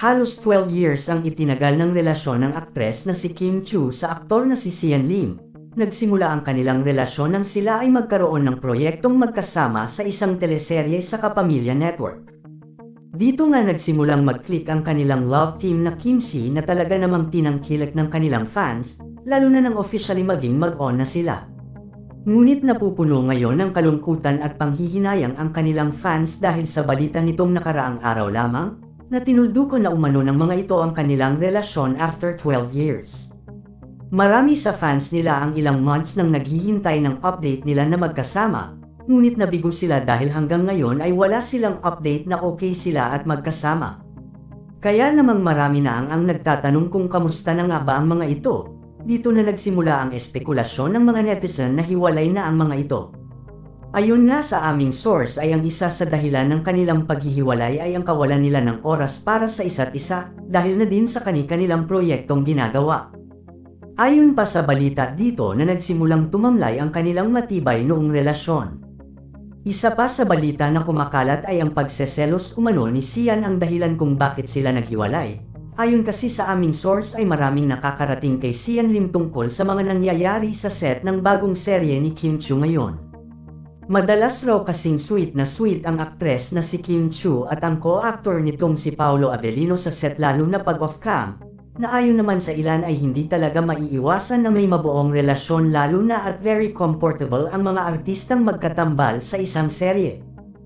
Halos 12 years ang itinagal ng relasyon ng aktres na si Kim Chiu sa aktor na si Sian Lim. Nagsimula ang kanilang relasyon nang sila ay magkaroon ng proyektong magkasama sa isang teleserye sa Kapamilya Network. Dito nga nagsimulang mag-click ang kanilang love team na Kim Si na talaga namang tinangkilik ng kanilang fans, lalo na nang officially maging mag-on na sila. Ngunit napupuno ngayon ng kalungkutan at panghihinayang ang kanilang fans dahil sa balita nitong nakaraang araw lamang, na tinulduko na umano ng mga ito ang kanilang relasyon after 12 years. Marami sa fans nila ang ilang months nang naghihintay ng update nila na magkasama, ngunit nabigo sila dahil hanggang ngayon ay wala silang update na okay sila at magkasama. Kaya namang marami na ang nagtatanong kung kamusta na nga ba ang mga ito. Dito na nagsimula ang espekulasyon ng mga netizen na hiwalay na ang mga ito. Ayon nga sa aming source ay ang isa sa dahilan ng kanilang paghihiwalay ay ang kawalan nila ng oras para sa isa't isa dahil na din sa kanilang proyektong ginagawa. Ayon pa sa balita dito na nagsimulang tumamlay ang kanilang matibay noong relasyon. Isa pa sa balita na kumakalat ay ang pagseselos umano ni Sian ang dahilan kung bakit sila naghiwalay. Ayon kasi sa aming source ay maraming nakakarating kay Sian Lim tungkol sa mga nangyayari sa set ng bagong serye ni Kim Chiu ngayon. Madalas raw kasing sweet ang aktres na si Kim Chiu at ang co-actor nitong si Paolo Avellino sa set lalo na pag off-cam, na ayon naman sa ilan ay hindi talaga maiiwasan na may mabuong relasyon lalo na at very comfortable ang mga artistang magkatambal sa isang serye.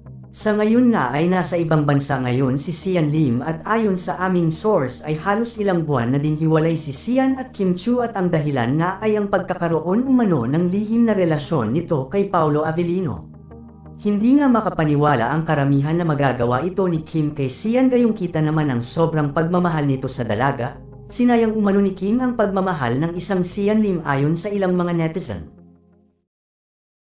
Sa ngayon nga ay nasa ibang bansa ngayon si Sian Lim at ayon sa aming source ay halos ilang buwan na din hiwalay si Sian at Kim Chiu at ang dahilan nga ay ang pagkakaroon umano ng lihim na relasyon nito kay Paolo Avellino. Hindi nga makapaniwala ang karamihan na magagawa ito ni Kim kay Sian gayong kita naman ang sobrang pagmamahal nito sa dalaga, sinayang umano ni Kim ang pagmamahal ng isang Sian Lim ayon sa ilang mga netizen.